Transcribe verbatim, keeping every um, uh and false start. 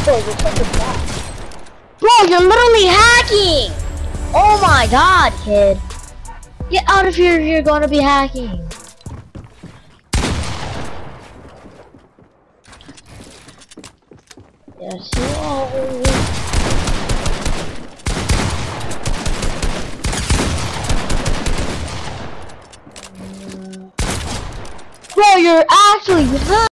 you're such a bot. Bro, you're literally hacking! Oh my god, kid. Get out of here if you're gonna be hacking. Yes, you are. Bro, you're actually